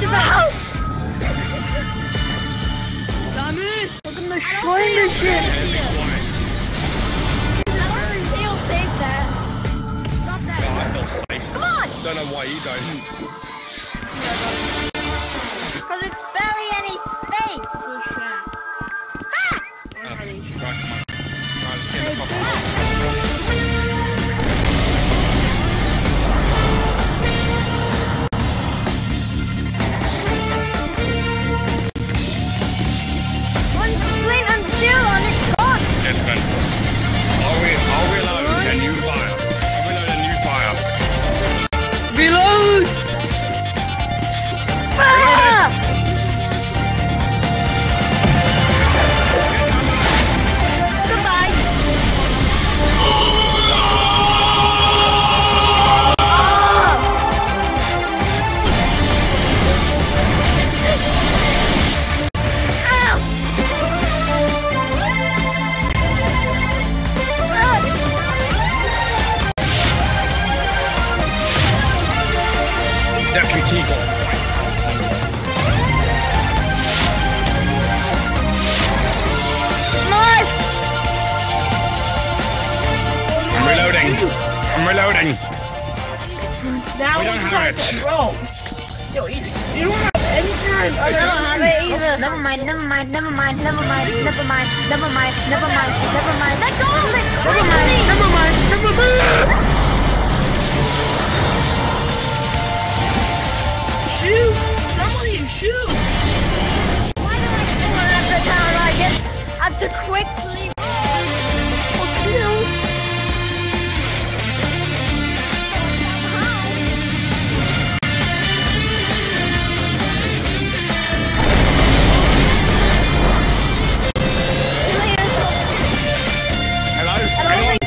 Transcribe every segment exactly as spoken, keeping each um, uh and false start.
out! Samus! Look at the shiny shit! He'll take that. Stop that. No, I'm not safe. Come on! Don't know why you don't. Because it's barely any space. So shy. Ah! Uh, right, come on. Right, let's get in the proper. I'll reload and you fire. I'll reload and you fire. Reload! Ah! Goodbye. Deputy God. Knife! I'm reloading. I'm reloading. Now we don't have it. Bro. Yo, you, you don't have any time. I don't have it either. Oh, never mind, never mind, never mind, never mind, never mind, never mind, never mind, never mind. Let go of it! Never mind, never mind, never mind. Shoot! Somebody shoot! Why do I do it every time I get I have to quickly or kill? Hello? Hello? Anyone?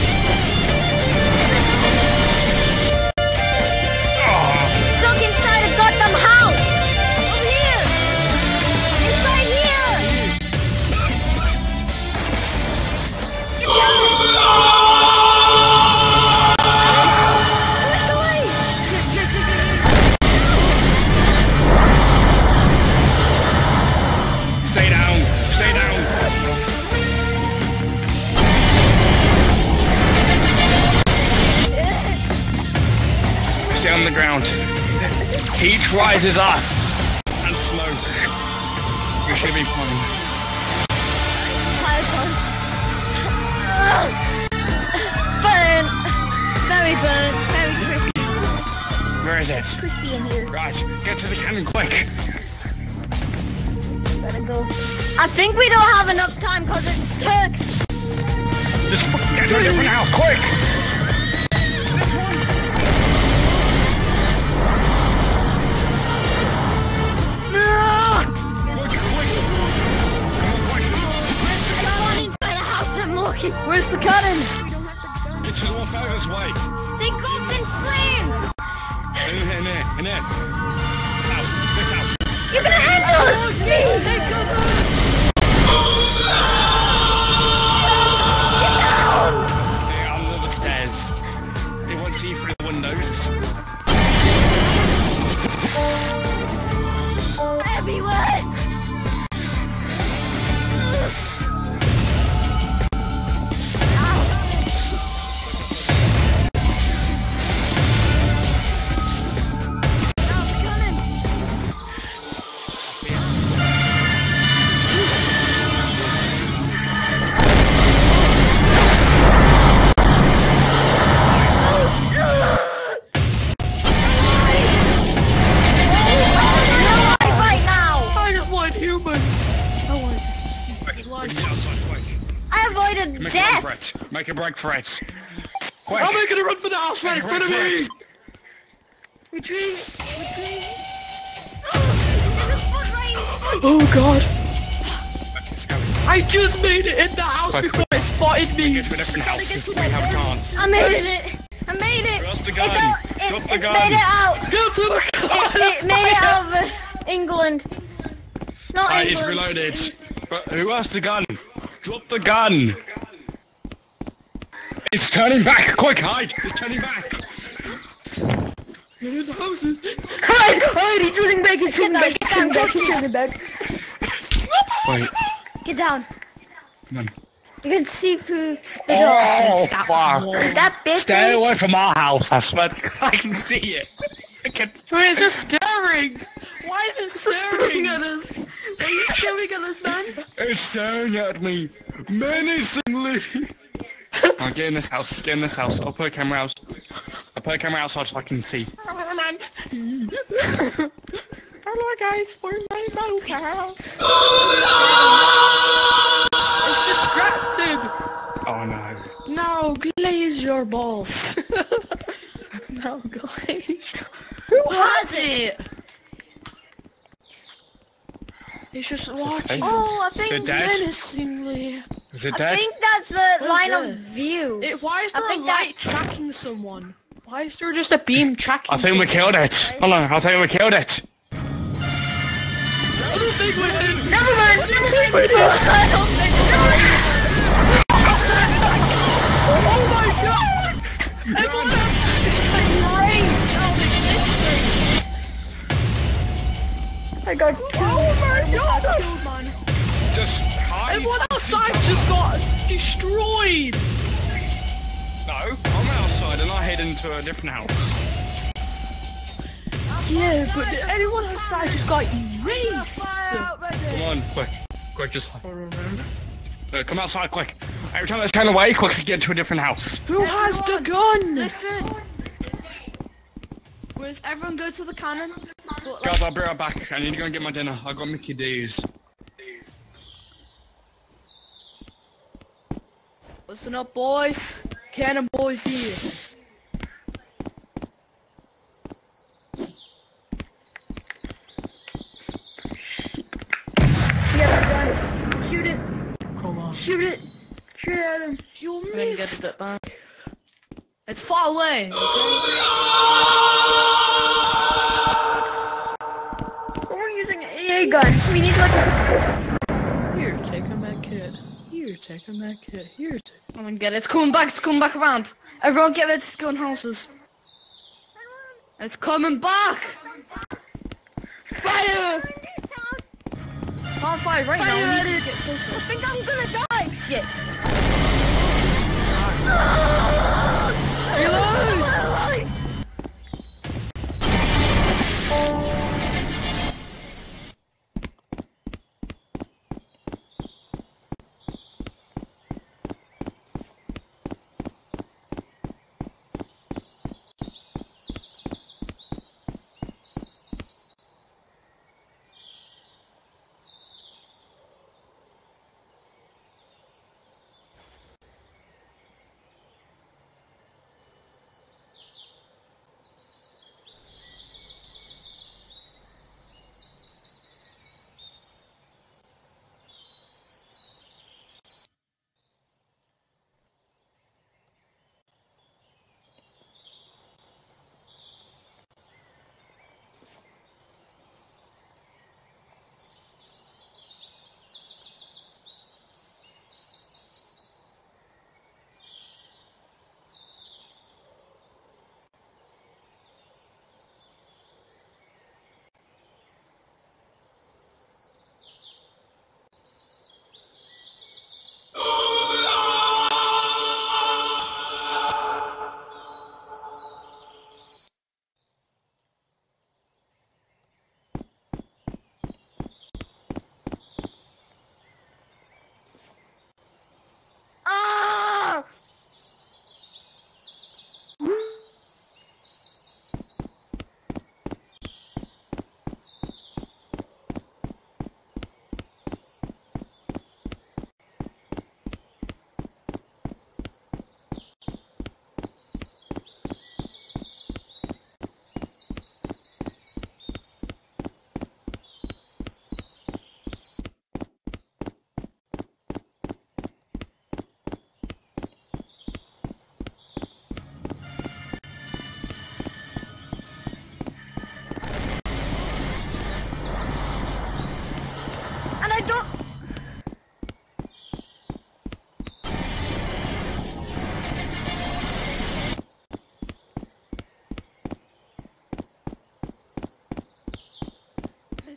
Stuck inside a goddamn house! Over here! Inside here! Get down! Quickly! Stay down. Stay down. Stay on the ground. Heat rises up. And smoke. You should be fine. Python. Burn! Very burn. Very crispy. Where is it? Crispy in here. Right, get to the cannon quick. Gotta go. I think we don't have enough time because it's Turks. Just get to the different house, quick! This one. No! Quick, quick! Come on inside the house, I'm looking. Where's the cannon? We don't have to go. Get to the one furthest way. They go in flames! In here, in here, in here. This house, this house. You're gonna handle it! Please! Get down! They're under the stairs. They won't see you through the windows. Everywhere! Make death. a break for it. Make a break for it. Quick. I'm making a run for the house right in front of me! Retreat! Retreat! Oh, there's a foot rain! Oh god! Let's go. I just made it in the house Quick, before it spotted me! Get to a different house before we have a chance. I made it! I made it! Drop the It's gun. out, it, Drop the it's gun. made it out! Go to the car! It, it made it out of uh, England. Not Right, England. it's reloaded. But who has the gun? Drop the gun. It's turning back. Quick, hide. It's turning back. Get in the houses. Hide! Hide! He's shooting back! He's shooting back! He's shooting back! He's shooting back! Wait, Get down! come on. You can see through the door. Oh, Stop. fuck. Is that big? Stay away from our house, I swear to God, I can see it. I can... Why is it staring? Why is it staring at us? Why are you staring at us, man? It's staring at me menacingly. I'll get in this house, get in this house. I'll put a camera out. I'll put a camera outside so I can see. Oh, man. Hello, guys, for my mouth house. It's distracted. Oh no. Now glaze your balls. Now glaze. Who has it? He's just watching. Oh, I Is it think dead? Menacingly. Is it I dead? think that's the line of this? view. It, why is I there a think light that- tracking someone? Why is there just a beam tracking I think we someone? killed it. Hold on, I think we killed it. I don't think we did. Never mind. Never mind. I don't think Oh my god! Everyone else is great! I got Oh my god! Killed, man. Just hide. Everyone outside just got destroyed! No, I'm outside and I head into a different house. Yeah, but anyone outside just got erased! Come on, quick. Quick, just hide. Uh, come outside, quick. Every time I turn away, quickly get to a different house. Who has the gun? Listen. Where's everyone go to the cannon? But, like, Guys, I'll be right back. I need to go and get my dinner. I got Mickey D's. Listen up, boys. Cannon boys here. Yeah, the gun. Shoot it. Come on. Shoot it. Shoot at him. You I'm gonna get missed. it back. It's far away. We're using an A A gun. We need like a... Here, take a med kit. Here, take a med kit. Here, take... I'm gonna get it. It's coming back. It's coming back around. Everyone get ready to go in houses. It's coming back. Fire! Can't fire right now. We need to get closer. I think I'm gonna die. Shit.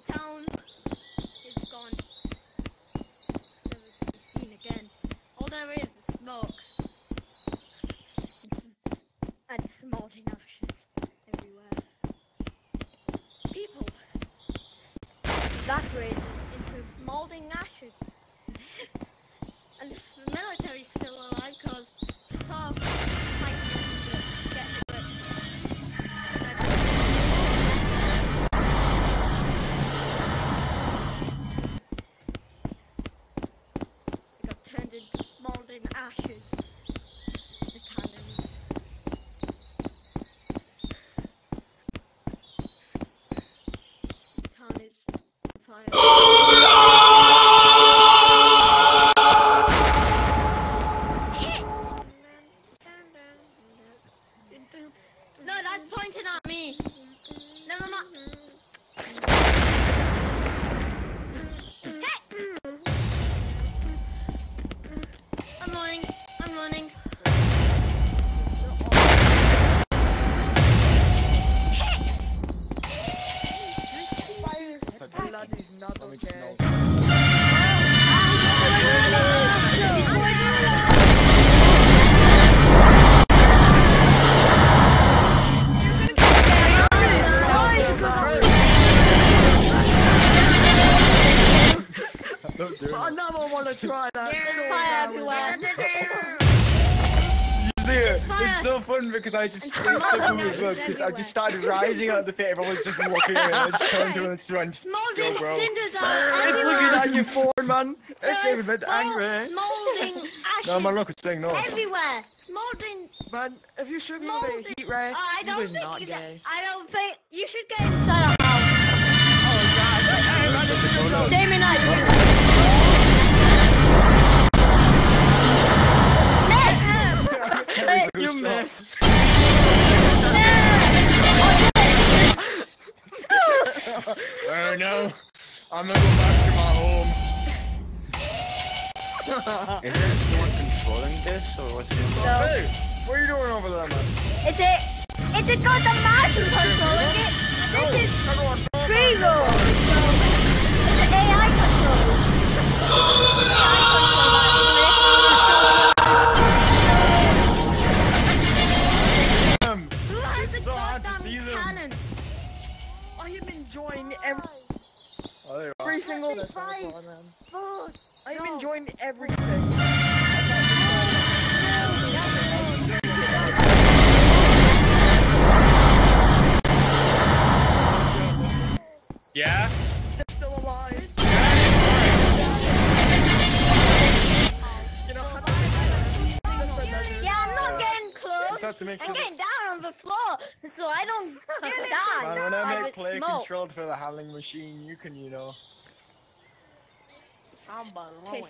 town is gone. Never to be seen again. All there is is smoke. And smoldering ashes everywhere. People evaporated into smoldering ashes. And the military's still alive because Saab fighting to get to it. It got turned into smoldering ashes. The cannons. The town is on fire. No, that's pointing at me. Never mind. Hey! I'm running. I'm running. That is not okay. Don't do I it. never want to try that. There's so fire badly. everywhere. You see it? fire. It's so fun because I just And stayed so smoldering cool as well ashes because I everywhere. just started rising out of the pit. Everyone was just walking away. I just turned to him and just went, Smoldering Yo, bro. cinders are It's everywhere. looking at you, Foreman. It's There's getting a bit angry. Smoldering ashes no, my luck is saying no. everywhere. Smoldering. Man, if you shoot me with a Smoldering. heat ray, I you don't is think not you gay. I don't think you should get inside a house. Oh god. Hey, man, it's a good zone. Damien, not you. Nick! You missed. Oh no. I'm gonna go back to my home. Is there someone controlling this or what's going on? No. Hey, what are you doing over there, man? It's a, it's a got the Martian controlling it. This is free roll. It's an A I control. Um, Who has It's a so hard to goddamn see them. cannon? I am enjoying every, oh, there you are. every single. I am enjoying everything. Yeah? They're still alive. You know, Yeah, I'm not getting close. Just have to make I'm sure. getting down on the floor so I don't die. Man, when I by make the play smoke. controlled for the handling machine, you can, you know. I'm blowing.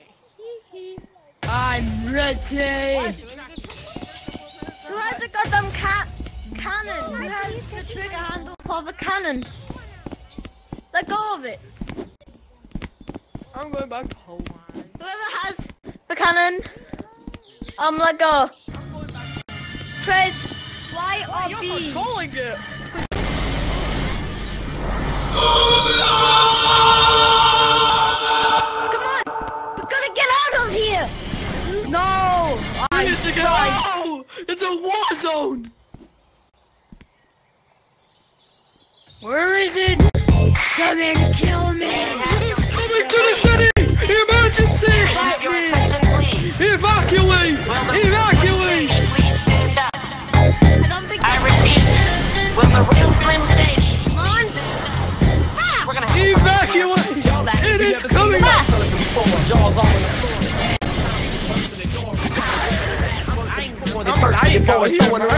I'm ready. Who has a goddamn ca cannon? Who has the trigger handle for the cannon? Let go of it. I'm going back to Hawaii. Whoever has the cannon, um, let go. Trace, Y or You're B? controlling it. Come on, we gotta get out of here. No! I It's a tried. go! It's a war zone. Where is it? Come and kill me! It's coming to the city! Emergency! Have your attention, please. Evacuate! Will the Evacuate! please stand up? I don't think. I repeat, will the real Slim Shady? Come on. Ah! We're gonna have Evacuate! It is coming! I need to listen.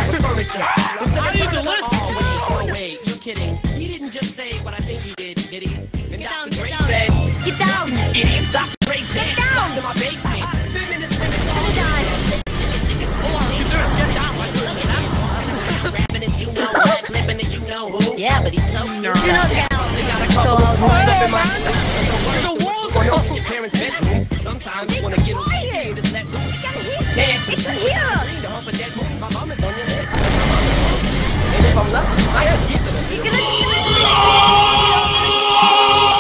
Oh wait, you kidding? He didn't just say what I think he did, did he? And Get down, Doctor get Dre down. said, Get down. idiots, Doctor Dre said, down. come to my basement. Feminist women Gonna die. grabbing it, you know what? Flipping it, you know who? Yeah, but he's so Do not get out. They got a couple of boys up in my The war zone! your parents' bedrooms. Sometimes you wanna get a quiet. to set rules. It's gonna hit. Yeah, It's here. to hump a dead movie. My mom is on your list. And if I'm lucky, I just get to the You're gonna.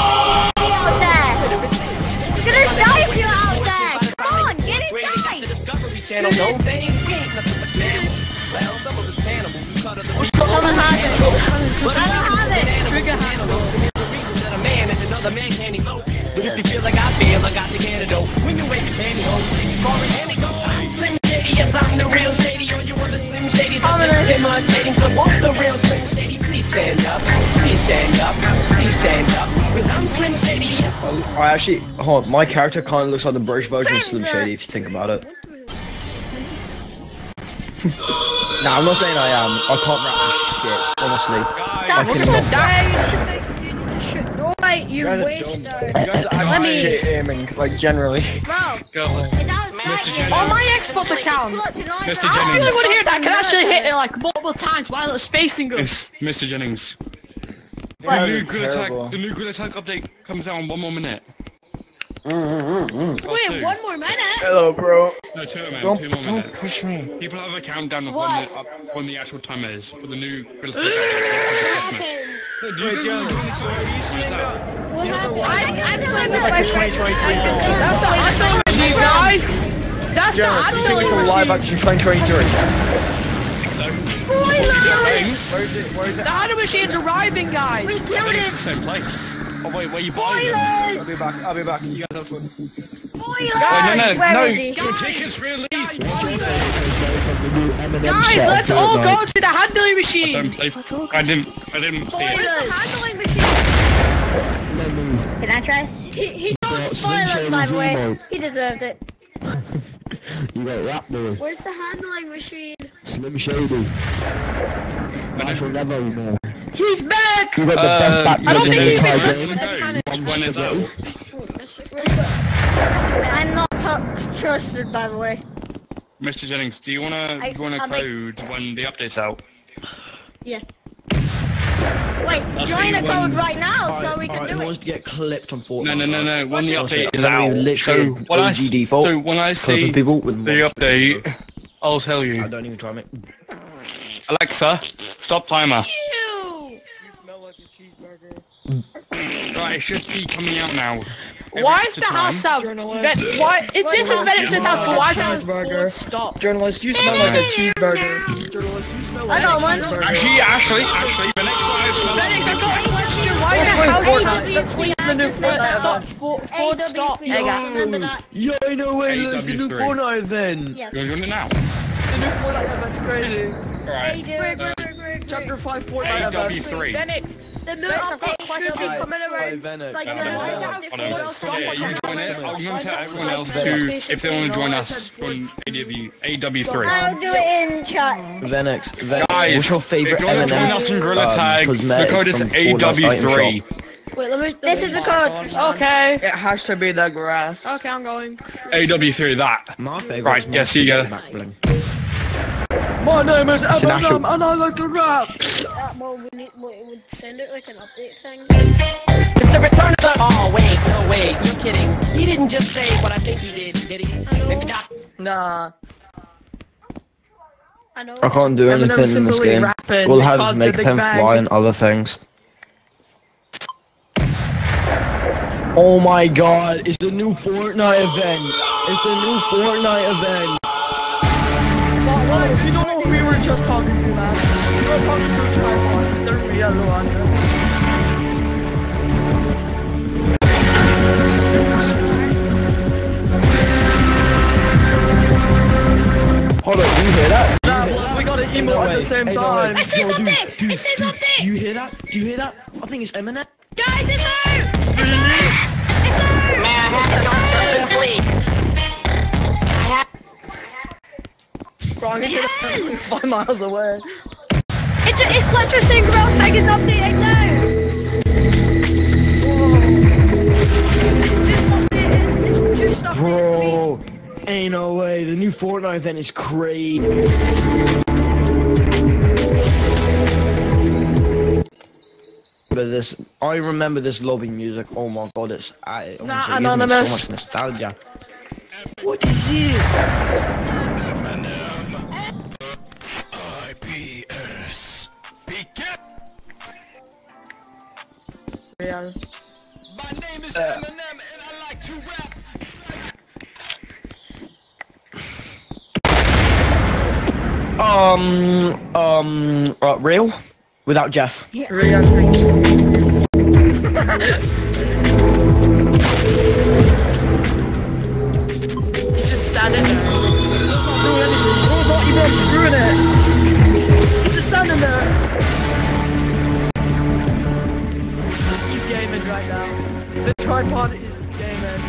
don't know. They ain't, we ain't nothing but camels. Well, some of us cannibals who cut other people. I don't have it. But I don't have it. Trigger antelope. And there's a reason that a man and another man can't elope. But if you feel like I feel, I got the antidote. When you wake your pantyhose, you call me antidote. I'm Slim Shady, yes, I'm the real Shady. Or you other Slim Shadys are just imitating. So won't the real Slim Shady please stand up? Please stand up. Please stand up. Cause I'm Slim Shady. I actually, hold on, my character kind of looks like the British version of Slim Shady if you think about it. Nah, I'm not saying I am. I can't rap this shit, honestly. Stop, I we're cannot. gonna die. You need to shoot. No, wait, you guys are waste. dumb. You guys are Let me- actually shit aiming, like generally. Bro, Go. is that Mister slightly- Jennings. On my Xbox account. Look, you know, Mister I Jennings. really want to hear that. I can actually hit it like multiple times while it's facing us. It's Mister Jennings. What? The new Grill Attack, Terrible. the new Grill Attack update comes out in one more minute. Wait, one more minute? Hello, bro. No, two more Don't, minutes. Two more don't minutes. push me. People have a countdown of What? when the, uh, when the actual time is for the new Grill Attack. Okay. Do you know when Grill Attack is out? What happened? I, I feel like Like that's the twenty twenty-three That's the handling machine, guys. That's the Jeremy, do you think it's a handling live machine. action twenty twenty-three? So, Spoiler! Where is it? Where is it? The handling machine's arriving, guys. We I killed think it's it! the same place. Oh wait, where you buying them? I'll Spoilers! be back. I'll be back. You guys have fun. Spoilers! Wait, no, no, Where no. is he? Your ticket's released. Guys, let's all go to the handling Don't machine. play. I didn't. I didn't see Where's it. the handling machine? Can I try? He, he don't spoilers, by the way. He deserved it. You got rap boy. Where's the handling machine? Slim Shady. I shall never know. He's back. You got the Uh, best back I don't in think the he's entire been- game. When it's out. I'm not cu- trusted, by the way. Mister Jennings, do you wanna I- do you wanna I'll make- code when the update's out? Yeah. Wait, I'll join see the you code when- right now so we can Alright, do who it. wants to get clipped on Fortnite? No, no, no, no. When the update is I out. mean, literally So when I O G default. so when I see Clip people with the mod- update, I'll tell I you. don't even try me. Alexa, stop timer. Ew. Right, it should be coming out now. Why is Every the house time. out? That- Why? It, this is Venix's house, but why is that Cheeseburger. stop? Journalist, you smell like a cheeseburger. Journalist, you smell I like a got one. cheeseburger. Actually, actually, actually, the next time I smell Venix, I it. got a question. Why is the Wait, house Fortnite. out? The queen the new Fortnite Stop. event. Ford, A Ford, W stop. three, remember that? Yo, no way, that's the new A W three. Fortnite event. Yes. You want to join it now? The new Fortnite event's crazy. Alright. Chapter five A Fortnite W event. three. Venix, The new Venix, I've got a update should be question. coming around. Venix. Like, Uh, the hold on, lights out hold before on. those Yeah, yeah, you join it. I'm going to tell everyone else Venix. to, if they want to join us from A W three. I'll do it in chat. Venix, Venix. Guys, What's your favorite if you want to join M and us in M Gorilla um, Tag, the cosmetic code is from A Fortnite W item three. shop? Wait, let me. This is the code. Okay. It has to be the grass. Okay, I'm going. A W three, that. My favorite. Right, is my yes, you go. back bling. My name is It's an Eminem actual- and I like to rap. Uh, well, we need. We would send it like an update thing. It's the return of the. Oh wait, no wait, you kidding? He didn't just say what I think he did, did he? It's not. Nah. I know. I can't do Eminem anything in this simply game. rapping We'll have because make the Big him Bang. fly and other things. Oh my god, it's the new Fortnite event. It's the new Fortnite event. Well, well, if you don't know who we were just talking to, man. We were talking to tripods. They're real, Rwanda. Hold on, do you hear that? Do you Nah, hear but that? we got an emo no at way. the same Hey, no time. way. It says Yo, dude, update. dude, It says Do update. you hear that? Do you hear that? I think it's Eminem. Guys, it's out. It's out. It's out. May I have your attention, please? Wrong Yes. five miles away. It ju- it's such a single tag is updated now. It's just updated. It's just updated. Bro, ain't no way. The new Fortnite event is crazy. But this, I remember this lobby music. Oh my god, it's uh, it Nah, honestly gives me Anonymous. so much nostalgia. What is this? I P S. Real. My name is Eminem and I like to rap. um um uh, real without Jeff. Yeah. Real, thanks. He's just standing there. He's not doing anything. Oh, not even screwing it. He's just standing there. He's gaming right now. The tripod is gaming.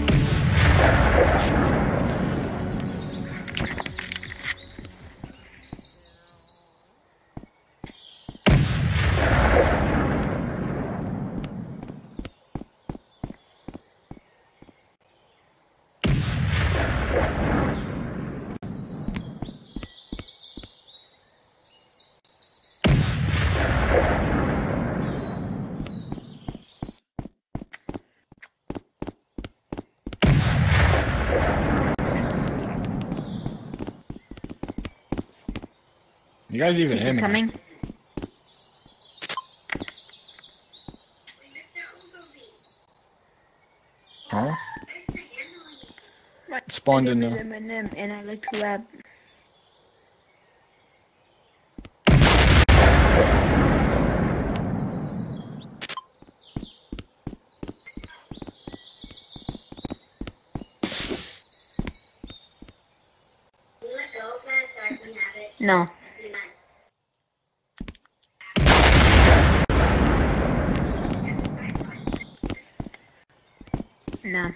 You guys even hear me? Coming. Huh? Spawned in there. And I like to rap. No. No.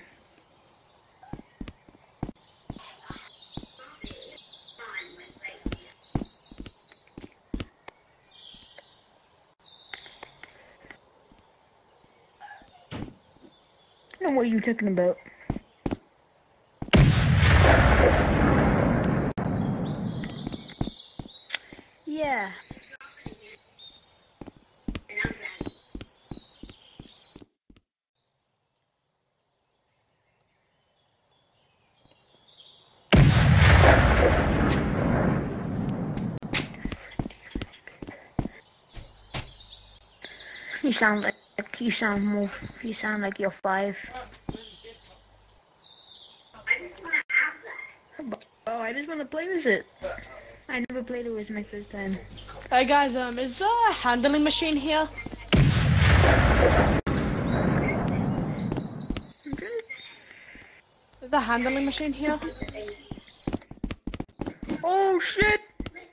And what are you talking about? Yeah. You sound like you sound more. You sound like you're five. Oh, I just want to play with it. I never played it. It was my first time. Hey guys, um, is the handling machine here? Is the handling machine here? Oh shit!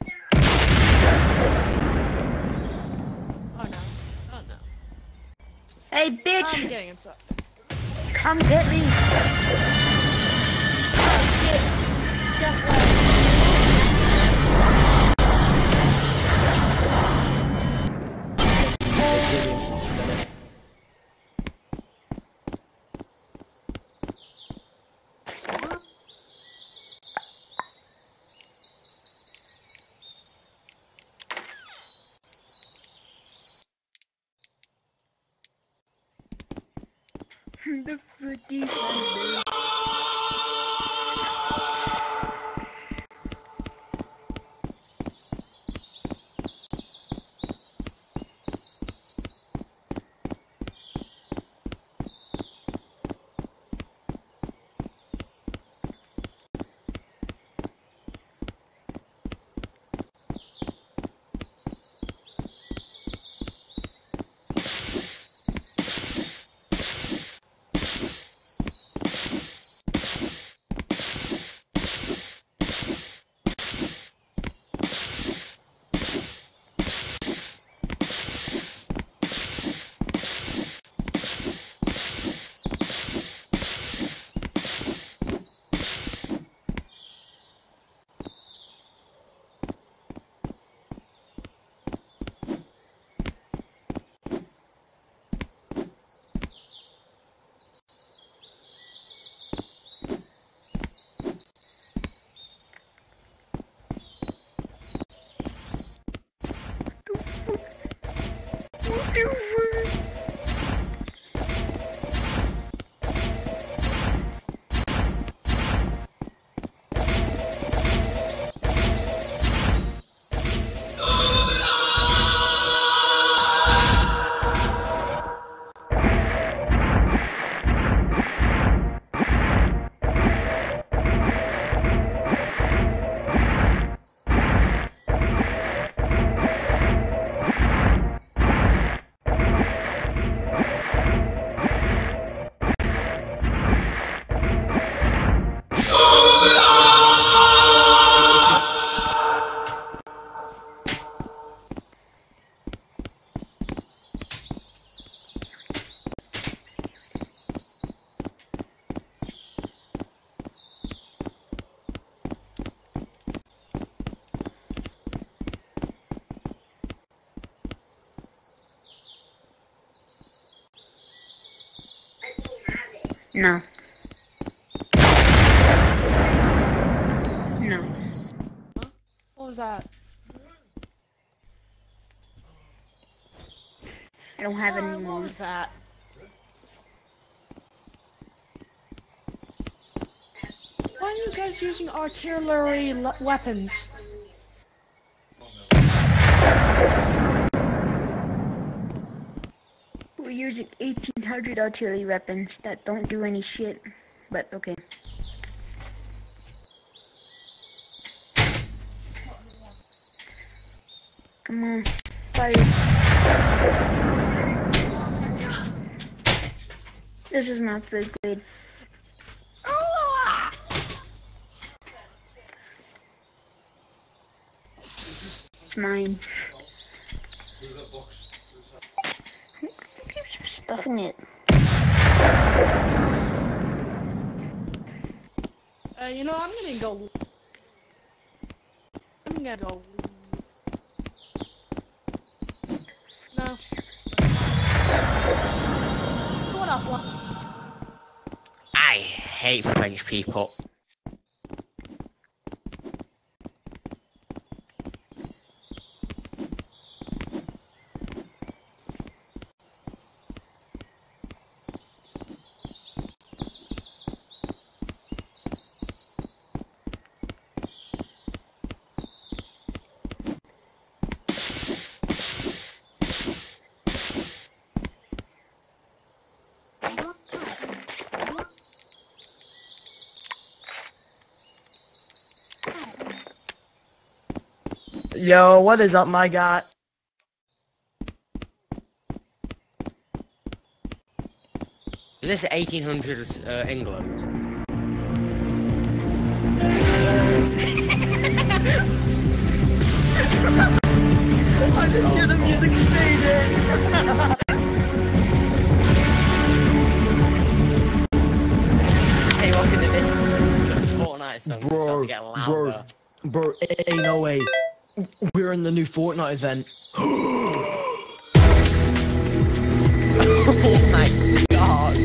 Oh no. Oh no. Hey, bitch! I'm getting inside. Come get me! Guess what? The footy Sunday. No. No. What was that? I don't have any Uh, what more. was that? Why are you guys using artillery le- weapons? We're using eighteen hundred artillery weapons that don't do any shit. But okay. Come on. Fire. This is not very good. It's mine. Keep stuffing it. Uh, you know, I'm gonna go. I'm gonna go. No. Going offline. I hate French people. Yo, what is up, my guy? Is this eighteen hundreds uh, England? I just hear the music fading. Came off in the distance. The Fortnite song Bro, started to get louder. bro, bro, hey, no way. We're in the new Fortnite event. Oh my god.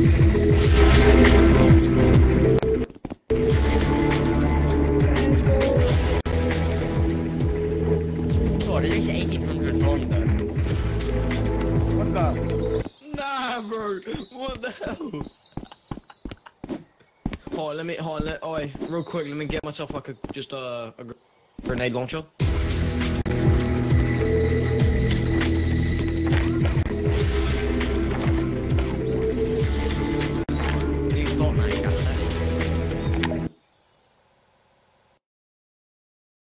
What is this eighteen hundred London? What's up? Nah, bro. What the hell? Hold on, let me, hold on, let, oi, real quick, let me get myself like a, just a, a grenade launcher.